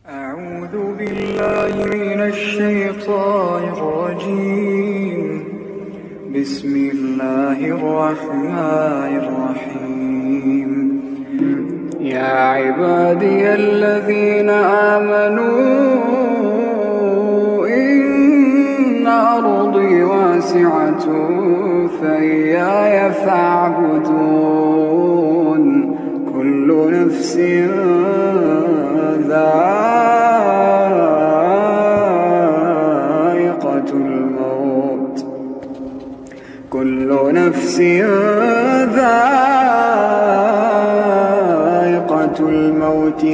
أعوذ بالله من الشيطان الرجيم. بسم الله الرحمن الرحيم. يا عبادي الذين آمنوا إن أرضي واسعة فإياي فاعبدون. كل نفس ذائقة الموت. كل نفس ذائقة الموت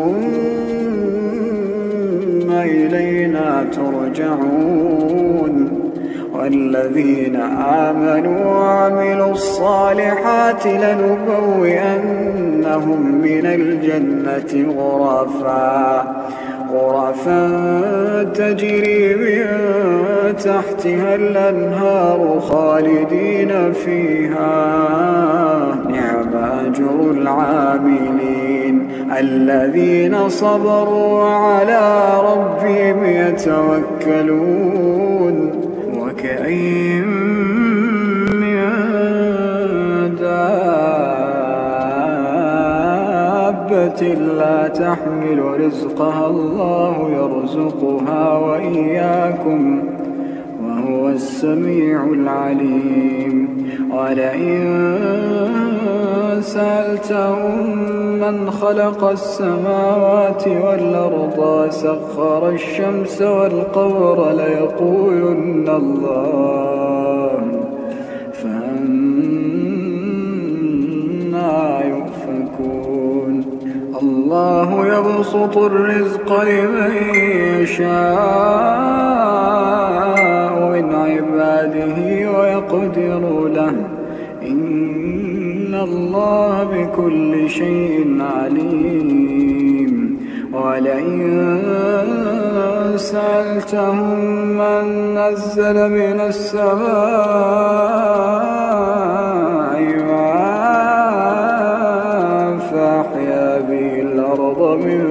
ثم إلينا ترجعون. والذين آمنوا وعملوا الصالحات لنبوئنهم من الجنة غرفا تجري من تحتها الأنهار خالدين فيها. نعم أجر العاملين الذين صبروا وعلى ربهم يتوكلون. وكأين من دابة لا تحمل رزقها الله يرزقها وإياكم وهو السميع العليم. ولئن سألتهم من خلق السماوات والأرض وسخر الشمس والقمر ليقولن الله فأنى يؤفكون. الله يبسط الرزق لمن يشاء من عباده ويقدر له إن الله بكل شيء عليم. ولئن سألتهم من نزل من السماء ماء فأحيا به الأرض من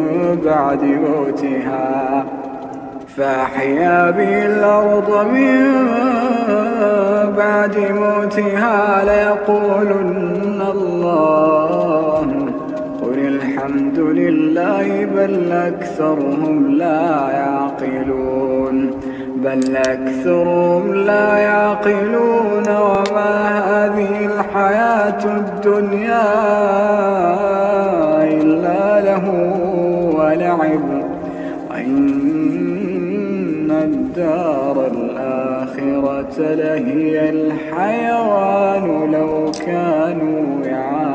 بعد موتها ليقولن الله. قل الحمد لله بل أكثرهم لا يعقلون. وما هذه الحياة الدنيا إلا له ولعب وإن الدار الآخرة لهي الحيوان لو كانوا يعلمون.